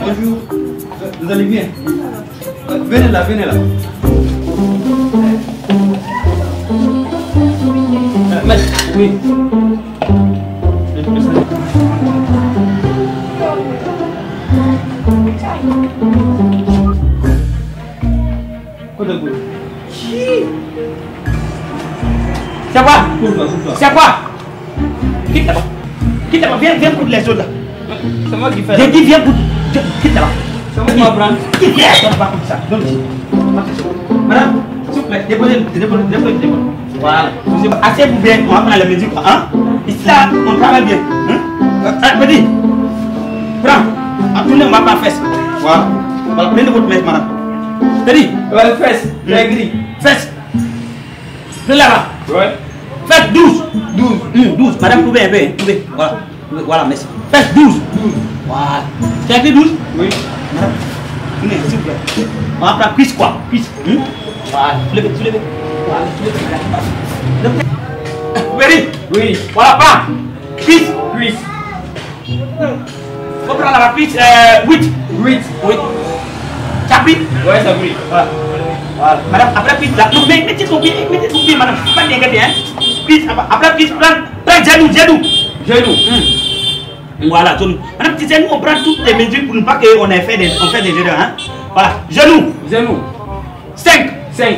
bonjour. Vous allez bien? Venez là, venez là. Maître, oui. C'est quoi? C'est quoi? Quitte là-bas. Quitte là-bas, viens pour les autres là. C'est moi qui fais. J'ai dit viens pour. Quitte là-bas. C'est moi qui va prendre. Quitte là, pas comme ça. Madame, s'il vous plaît, déposez. Voilà. Asseyez-vous bien, on va prendre la musique. Hein? Ici là, on travaille bien. Hein? Petit, prends. En tournée, on va prendre fesse. Voilà. Voilà, prenez votre mèche, madame. Petit. Ouais, fesse. J'ai gris. Fesse. Prenez là-bas. Ouais. Faites 12. 12. Madame, pouvez un peu. Pouvez. Voilà. Voilà, merci. Faites 12. Voilà. Tu as écrit 12? Oui. Madame, venez, s'il vous plaît. On va prendre cuisse quoi? Cuisse. Voilà. Soulevez. Voilà, soulevez. Very. Oui. Voilà, prends. Cuisse. Faut prendre la cuisse. 8. Oui. Ça brille? Ouais, ça brille. Voilà. Madame, après cuisse là. Non, mais mettez son pied, madame. Pas bien gâté, hein. Cuisse, après cuisse, prends genou. Voilà, genou. Madame, tu sais, nous on prend toutes les mesures pour ne pas qu'on ait fait des erreurs, hein. Voilà, genou. 5.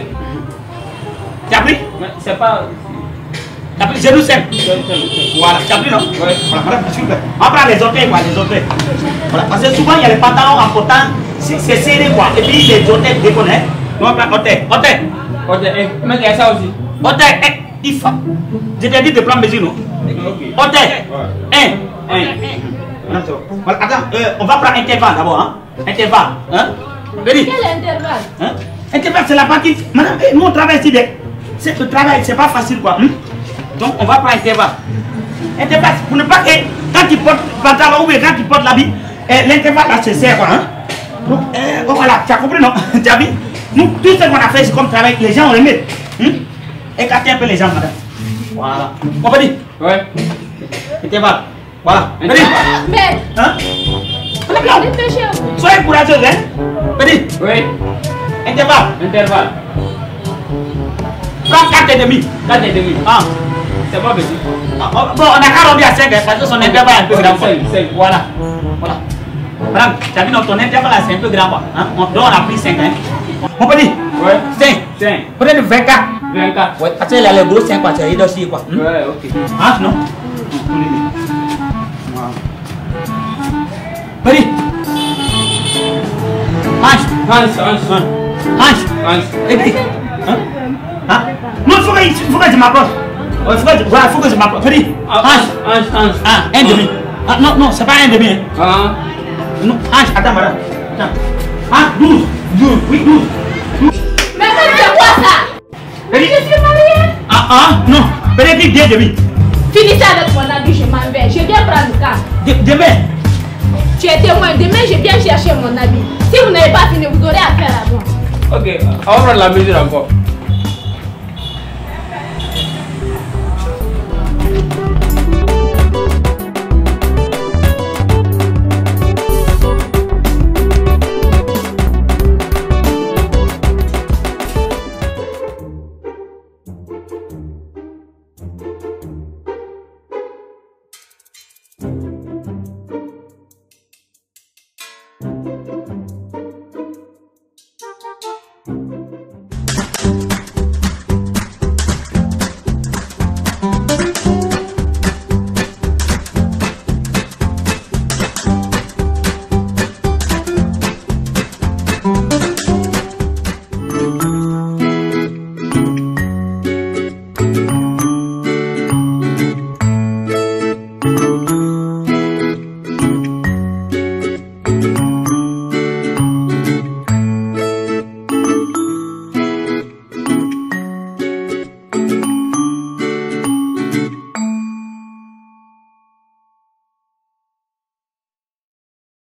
Tu as pris? C'est pas. Tu as pris genou 5. Voilà, tu as pris non? Ouais. Voilà, madame, s'il vous plaît. On prend les orteils, quoi, les orteils. Voilà, parce que souvent il y a les pantalons en portant, c'est serré, quoi. Et puis les orteils déconnent. On va prendre orteil. Mais il y a ça aussi. Orteil, il faut. Je t'ai dit de prendre mesure, non? Ok. Orteil. 1. Voilà, attends, on va prendre intervalle d'abord, hein? Intervalle, hein? Ready? Quel intervalle? Hein? Intervalle, c'est la partie. Madame, nous on travaille ici, c'est le travail, c'est pas facile, quoi. Donc, on va prendre intervalle. Intervalle, pour ne pas que quand tu portes le pantalon ou quand tu portes l'habit, l'intervalle là, c'est serre, quoi, hein? Donc, voilà, tu as compris, non? Tu as vu? Nous, tout ce qu'on a fait, c'est comme travail, les gens on remet. Écartez un peu les jambes, madame. Voilà. On peut dire? Ouais. Intervalle. Voilà. Petit. Mais, Hein? dépêchez-vous. Soyez courageuse, hein? Petit. Oui. Intervalle. Prends 4 et demi. 4 et demi. Ah. C'est pas petit. Bon, on a qu'à arrondir à 5, parce que son intervalle est un peu grand. 5. Voilà. Madame, tu as vu, ton intervalle là, c'est un peu grand, quoi. Hein? Donc, on a pris 5, hein? On peut dire? Ouais. 5. Peut-être 24. 24. Ouais, parce qu'il a les gros 5, quoi. C'est aussi, quoi. Ouais, ok. Ah, non? Petit. Hanche. Et puis, hein? Non, il faut que je m'approche. Il faut que je m'approche. Petit. Hanche. Ah, 1,5. Ah, non, c'est pas 1,5. Ah. Non, hanche, attends, madame. Attends. Ah, 12. Oui, 12. Mais c'est quoi ça? Petit. Je suis mariée. Non. Petit, 2,5. Finissez avec mon habit, je m'en vais. Je viens prendre le cas. Demain. Tu es témoin. Demain, je viens chercher mon habit. Si vous n'avez pas fini, vous aurez affaire à moi. Ok, on va prendre la mesure encore.